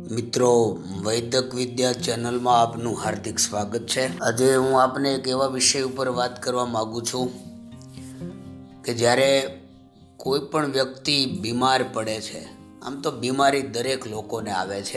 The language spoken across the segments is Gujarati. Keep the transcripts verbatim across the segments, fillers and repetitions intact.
મિત્રો, વૈદક વિદ્યા ચેનલમાં આપનું હાર્દિક સ્વાગત છે। આજે હું આપને એક એવા વિષય ઉપર વાત કરવા માગું છું કે જ્યારે કોઈ પણ વ્યક્તિ બીમાર પડે છે, આમ તો બીમારી દરેક લોકોને આવે છે।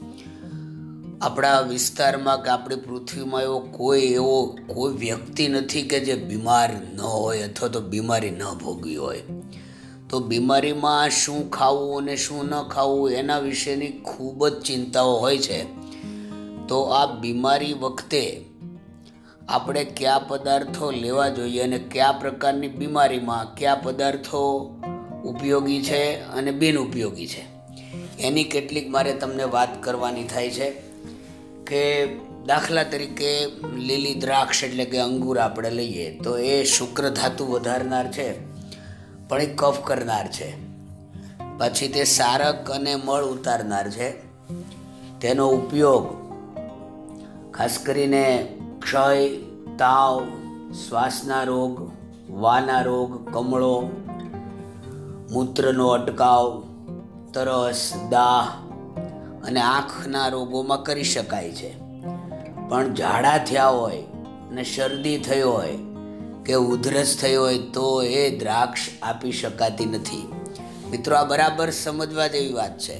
આપણા વિસ્તારમાં કે આપણી પૃથ્વીમાં એવો કોઈ એવો કોઈ વ્યક્તિ નથી કે જે બીમાર ન હોય અથવા તો બીમારી ન ભોગવી હોય। તો બીમારીમાં શું ખાવું અને શું ન ખાવું એના વિશેની ખૂબ જ ચિંતાઓ હોય છે। તો આ બીમારી વખતે આપણે કયા પદાર્થો લેવા જોઈએ અને કયા પ્રકારની બીમારીમાં કયા પદાર્થો ઉપયોગી છે અને બિનઉપયોગી છે એની કેટલીક મારે તમને વાત કરવાની થાય છે। કે દાખલા તરીકે લીલી દ્રાક્ષ એટલે કે અંગૂર આપણે લઈએ તો એ શુક્ર ધાતુ વધારનાર છે, પણ એ કફ કરનાર છે। પછી તે સારક અને મળ ઉતારનાર છે। તેનો ઉપયોગ ખાસ કરીને ક્ષય, તાવ, શ્વાસના રોગ, વાના રોગ, કમળો, મૂત્રનો અટકાવ, તરસ, દાહ અને આંખના રોગોમાં કરી શકાય છે। પણ ઝાડા થયા હોય અને શરદી થઈ હોય કે ઉધરસ થઈ હોય તો એ દ્રાક્ષ આપી શકાતી નથી। મિત્રો, આ બરાબર સમજવા જેવી વાત છે।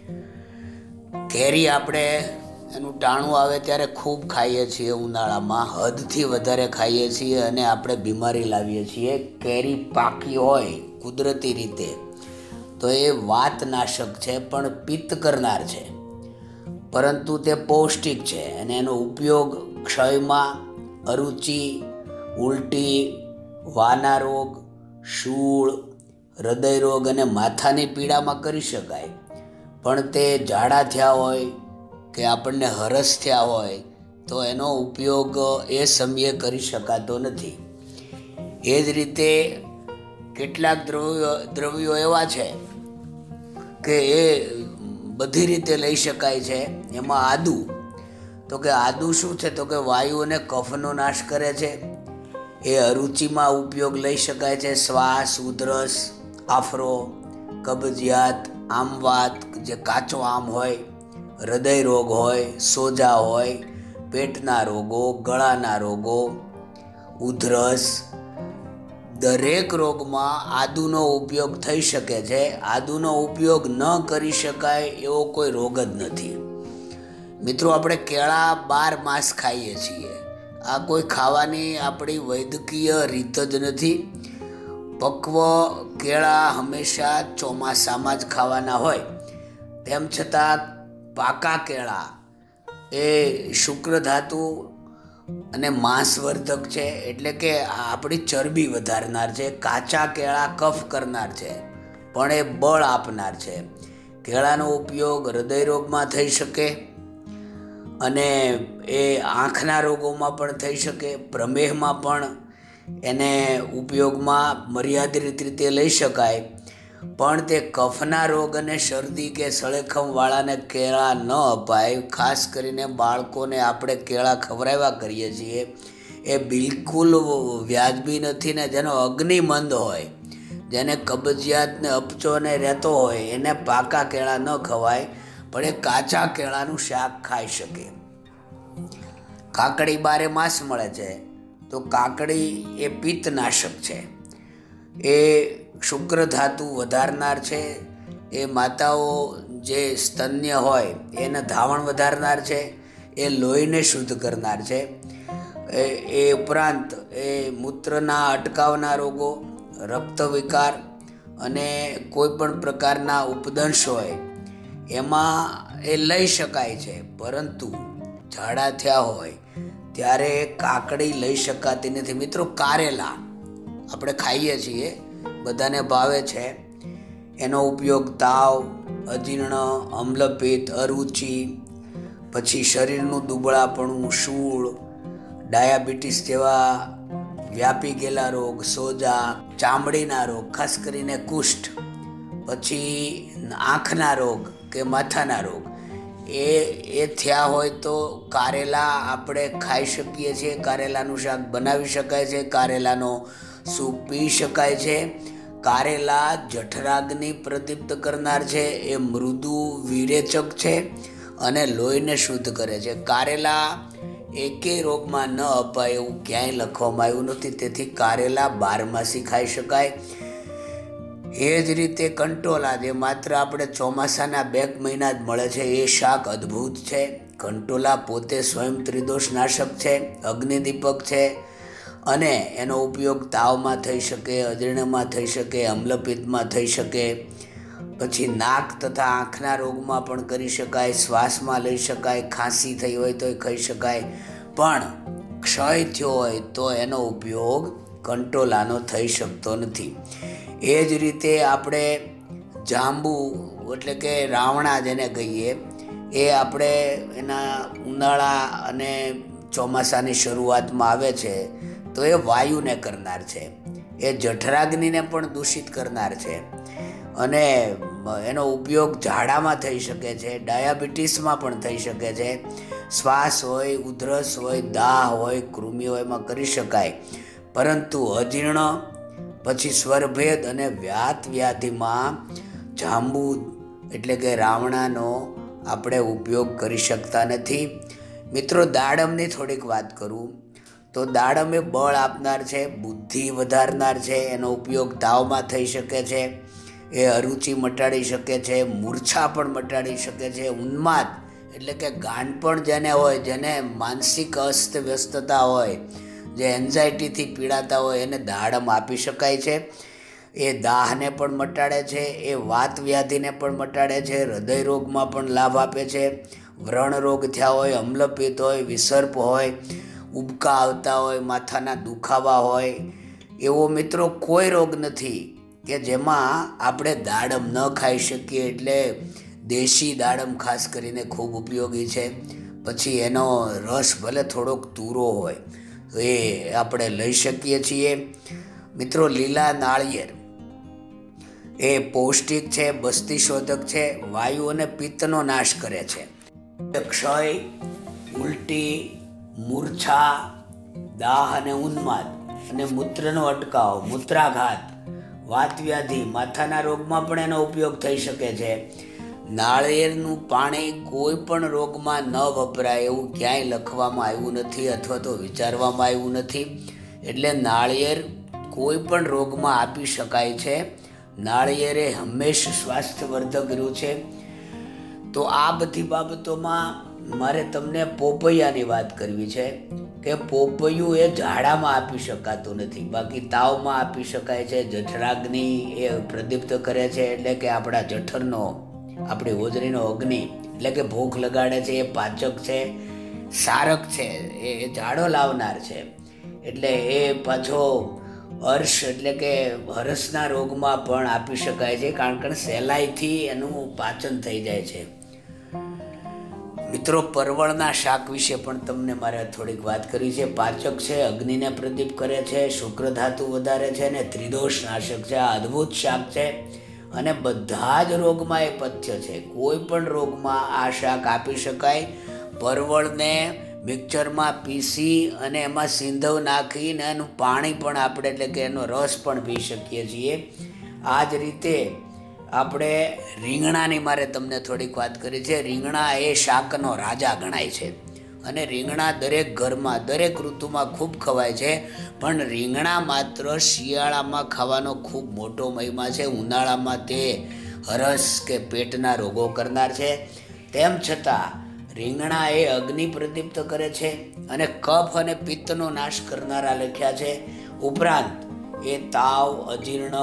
કેરી આપણે એનું ટાણું આવે ત્યારે ખૂબ ખાઈએ છીએ, ઉનાળામાં હદથી વધારે ખાઈએ છીએ અને આપણે બીમારી લાવીએ છીએ। કેરી પાકી હોય કુદરતી રીતે તો એ વાતનાશક છે, પણ પિત્ત કરનાર છે, પરંતુ તે પૌષ્ટિક છે અને એનો ઉપયોગ ક્ષયમાં, અરુચિ, ઉલટી, વાના રોગ, શૂળ, હૃદય રોગ અને માથાની પીડામાં કરી શકાય। પણ તે ઝાડા થયા હોય કે આપણને હરસ થયા હોય તો એનો ઉપયોગ એ સમયે કરી શકાતો નથી। એ જ રીતે કેટલાક દ્રવ્યો દ્રવ્યો એવા છે કે એ બધી રીતે લઈ શકાય છે। એમાં આદુ, તો કે આદુ શું છે તો કે વાયુ અને કફનો નાશ કરે છે। એ અરુચિમાં ઉપયોગ લઈ શકાય છે। શ્વાસ, ઉધરસ, આફરો, કબજિયાત, આમવાત જે કાચો આમ હોય, હૃદય રોગ હોય, સોજા હોય, પેટના રોગો, ગળાના રોગો, ઉધરસ, દરેક રોગમાં આદુનો ઉપયોગ થઈ શકે છે। આદુનો ઉપયોગ ન કરી શકાય એવો કોઈ રોગ જ નથી। મિત્રો, આપણે કેળા બાર માસ ખાઈએ છીએ, આ કોઈ ખાવાની આપણી વૈદ્યકીય રીત જ નથી। પક્વ કેળા હંમેશા ચોમાસામાં જ ખાવાના હોય, તેમ છતાં પાકા કેળા એ શુક્ર ધાતુ અને માંસવર્ધક છે, એટલે કે આપણી ચરબી વધારનાર છે। કાચા કેળા કફ કરનાર છે, પણ એ બળ આપનાર છે। કેળાનો ઉપયોગ હૃદય રોગમાં થઈ શકે અને એ આંખના રોગોમાં પણ થઈ શકે, પ્રમેહમાં પણ એને ઉપયોગમાં મર્યાદિત રીતે લઈ શકાય। પણ તે કફના રોગ અને શરદી કે સળેખમવાળાને કેળા ન અપાય। ખાસ કરીને બાળકોને આપણે કેળા ખવડાવ્યા કરીએ છીએ એ બિલકુલ વ્યાજબી નથી ને જેનો અગ્નિમંદ હોય, જેને કબજિયાત ને અપચો ને રહેતો હોય એને પાકા કેળા ન ખવાય, પણ એ કાચા કેળાનું શાક ખાઈ શકે। કાકડી બારે માસ મળે છે, તો કાકડી એ પિત્તનાશક છે, એ શુક્ર ધાતુ વધારનાર છે। એ માતાઓ જે સ્તન્ય હોય એને ધાવણ વધારનાર છે, એ લોહીને શુદ્ધ કરનાર છે। એ ઉપરાંત એ મૂત્રના અટકાવના રોગો, રક્ત વિકાર અને કોઈ પણ પ્રકારના ઉપદંશ હોય એમાં એ લઈ શકાય છે, પરંતુ ઝાડા થયા હોય ત્યારે કાકડી લઈ શકાતી નથી। મિત્રો, કારેલા આપણે ખાઈએ છીએ, બધાને ભાવે છે, એનો ઉપયોગ તાવ, અજીર્ણ, અમ્લપિત્ત, અરુચિ, પછી શરીરનું દુબળાપણું, શૂળ, ડાયાબિટીસ જેવા વ્યાપી ગયેલા રોગ, સોજા, ચામડીના રોગ ખાસ કરીને કુષ્ઠ, પછી આંખના રોગ કે માથાના રોગ એ એ થયા હોય તો કારેલા આપણે ખાઈ શકીએ છીએ। કારેલાનું શાક બનાવી શકાય છે, કારેલાનો સૂપ પી શકાય છે। કારેલા જઠરાગ્નિ પ્રદીપ્ત કરનાર છે, એ મૃદુ વિરેચક છે અને લોહીને શુદ્ધ કરે છે. કારેલા એકેય રોગમાં ન અપાય એવું ક્યાંય લખવામાં આવ્યું નથી, તેથી કારેલા બારમાસી ખાઈ શકાય. એ જ રીતે કંટોલા, જે માત્ર આપણે ચોમાસાના બે મહિના જ મળે છે, એ શાક અદ્ભુત છે. કંટોલા પોતે સ્વયં ત્રિદોષનાશક છે, અગ્નિદીપક છે અને એનો ઉપયોગ તાવમાં થઈ શકે, અજીર્ણમાં થઈ શકે, અમ્લપિત્તમાં થઈ શકે, પછી નાક તથા આંખના રોગમાં પણ કરી શકાય, શ્વાસમાં લઈ શકાય, ખાંસી થઈ હોય તો ખાઈ શકાય, પણ ક્ષય થયો હોય તો એનો ઉપયોગ કંટોલાનો થઈ શકતો નથી. એ જ રીતે આપણે જાંબુ એટલે કે રાવણા જેને કહીએ, એ આપણે એના ઉનાળા અને ચોમાસાની શરૂઆતમાં આવે છે તો એ વાયુને કરનાર છે, એ જઠરાગ્નિને પણ દૂષિત કરનાર છે અને એનો ઉપયોગ ઝાડામાં થઈ શકે છે, ડાયાબિટીસમાં પણ થઈ શકે છે, શ્વાસ હોય, ઉધરસ હોય, દાહ હોય, કૃમિ હોય એમાં કરી શકાય. પરંતુ અજીર્ણ પછી સ્વરભેદ અને વ્યાત વ્યાધિમાં જાંબુ એટલે કે રાવણાનો આપણે ઉપયોગ કરી શકતા નથી. મિત્રો, દાડમની થોડીક વાત કરું તો દાડમ એ બળ આપનાર છે, બુદ્ધિ વધારનાર છે, એનો ઉપયોગ તાવમાં થઈ શકે છે, એ અરુચિ મટાડી શકે છે, મૂર્છા પણ મટાડી શકે છે, ઉન્માદ એટલે કે ગાંડપણ જેને હોય, જેને માનસિક અસ્તવ્યસ્તતા હોય, જે એન્ઝાયટીથી પીડાતા હોય, એને દાડમ આપી શકાય છે. એ દાહને પણ મટાડે છે, એ વાત વ્યાધિને પણ મટાડે છે, હૃદય રોગમાં પણ લાભ આપે છે, વ્રણ રોગ થયા હોય, અમ્લપિત્ત હોય, વિસર્પ હોય, ઉબકા આવતા હોય, માથાના દુખાવા હોય, એવો મિત્રો કોઈ રોગ નથી કે જેમાં આપણે દાડમ ન ખાઈ શકીએ. એટલે દેશી દાડમ ખાસ કરીને ખૂબ ઉપયોગી છે. પછી એનો રસ ભલે થોડોક તુરો હોય તો એ આપણે લઈ શકીએ છીએ. મિત્રો, લીલા નાળિયેર એ પૌષ્ટિક છે, બસ્તીશોધક છે, વાયુ અને પિત્તનો નાશ કરે છે. ક્ષય, ઉલટી, મૂર્છા, દાહ અને ઉન્માદ અને મૂત્રનો અટકાવ, મૂત્રાઘાત, વાતવ્યાધિ, માથાના રોગમાં પણ એનો ઉપયોગ થઈ શકે છે. નાળિયેરનું પાણી કોઈ પણ રોગમાં ન વપરાય એવું ક્યાંય લખવામાં આવ્યું નથી અથવા તો વિચારવામાં આવ્યું નથી. એટલે નાળિયેર કોઈ પણ રોગમાં આપી શકાય છે. નાળિયેરે હંમેશ સ્વાસ્થ્યવર્ધક રહ્યું છે. તો આ બધી બાબતોમાં મારે તમને પોપૈયાની વાત કરવી છે કે પોપૈયું એ ઝાડામાં આપી શકાતું નથી, બાકી તાવમાં આપી શકાય છે. જઠરાગ્નિ એ પ્રદીપ્ત કરે છે, એટલે કે આપણા જઠરનો, આપણી હોજરીનો અગ્નિ એટલે કે ભૂખ લગાડે છે, એ પાચક છે, સારક છે, એ ઝાડો લાવનાર છે. એટલે એ પાછો હર્ષ એટલે કે હરસના રોગમાં પણ આપી શકાય છે, કારણ કે સહેલાઈથી એનું પાચન થઈ જાય છે. મિત્રો, પરવળના શાક વિશે પણ તમને મારે થોડીક વાત કરવી છે. પાચક છે, અગ્નિને પ્રદીપ કરે છે, શુક્ર ધાતુ વધારે છે અને ત્રિદોષ નાશક છે. આ અદ્ભુત શાક છે અને બધા જ રોગમાં એ પથ્ય છે. કોઈ પણ રોગમાં આ શાક આપી શકાય. પરવળને મિક્સરમાં પીસી અને એમાં સિંધવ નાખીને એનું પાણી પણ આપણે એટલે કે એનો રસ પણ પી શકીએ છીએ. આ જ રીતે આપણે રીંગણાની મારે તમને થોડીક વાત કરી છે. રીંગણા એ શાકનો રાજા ગણાય છે અને રીંગણા દરેક ઘરમાં દરેક ઋતુમાં ખૂબ ખવાય છે. પણ રીંગણા માત્ર શિયાળામાં ખાવાનો ખૂબ મોટો મહિમા છે. ઉનાળામાં તે હરસ કે પેટના રોગો કરનાર છે. તેમ છતાં રીંગણા એ અગ્નિ પ્રદીપ્ત કરે છે અને કફ અને પિત્તનો નાશ કરનારા લખ્યા છે. ઉપરાંત એ તાવ, અજીર્ણ,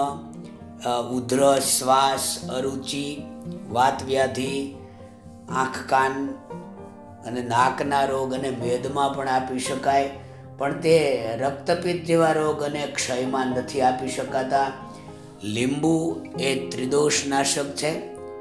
ઉધરસ, શ્વાસ, અરુચિ, વાત વ્યાધિ, આંખ કાન અને નાકના રોગ અને મેદમાં પણ આપી શકાય. પણ તે રક્તપિત્ત જેવા રોગ અને ક્ષયમાં નથી આપી શકાતા. લીંબુ એ ત્રિદોષનાશક છે,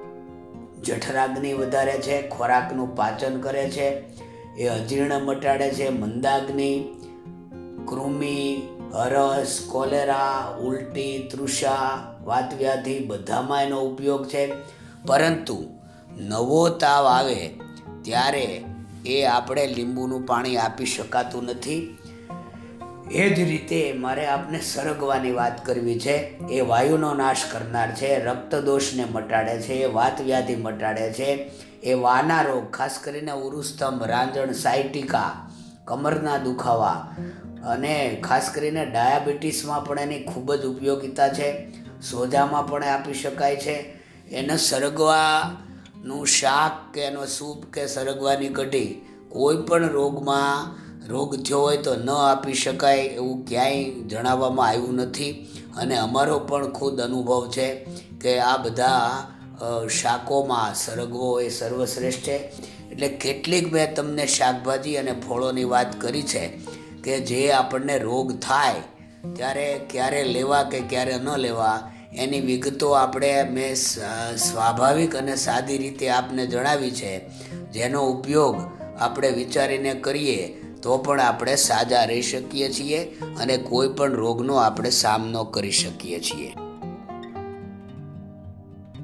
જઠરાગ્નિ વધારે છે, ખોરાકનું પાચન કરે છે, એ અજીર્ણ મટાડે છે, મંદાગ્નિ, કૃમિ, હરસ, કોલેરા, ઉલટી, તૃષા, વાતવ્યાધિ બધામાં એનો ઉપયોગ છે. પરંતુ નવો તાવ આવે ત્યારે એ આપણે લીંબુનું પાણી આપી શકાતું નથી. એ જ રીતે મારે આપને સરગવાની વાત કરવી છે. એ વાયુનો નાશ કરનાર છે, રક્તદોષને મટાડે છે, એ વાત વ્યાધિ મટાડે છે, એ વાના રોગ ખાસ કરીને ઉરુસ્તંભ, રાંજણ, સાયટિકા, કમરના દુખાવા અને ખાસ કરીને ડાયાબિટીસમાં પણ એની ખૂબ જ ઉપયોગિતા છે. સોજામાં પણ આપી શકાય છે. એને સરગવાનું શાક કે એનો સૂપ કે સરગવાની કઢી કોઈ પણ રોગમાં રોગ થયો હોય તો ન આપી શકાય એવું ક્યાંય જણાવવામાં આવ્યું નથી. અને અમારો પણ ખુદ અનુભવ છે કે આ બધા શાકોમાં સરગવો એ સર્વશ્રેષ્ઠ છે. એટલે કેટલીક મેં તમને શાકભાજી અને ફળોની વાત કરી છે કે જે આપણને રોગ થાય ત્યારે ક્યારે લેવા કે ક્યારે ન લેવા એની વિગતો આપણે મેં સ્વાભાવિક અને સાદી રીતે આપને જણાવી છે, જેનો ઉપયોગ આપણે વિચારીને કરીએ તો પણ આપણે સાજા રહી શકીએ છીએ અને કોઈ પણ રોગનો આપણે સામનો કરી શકીએ છીએ.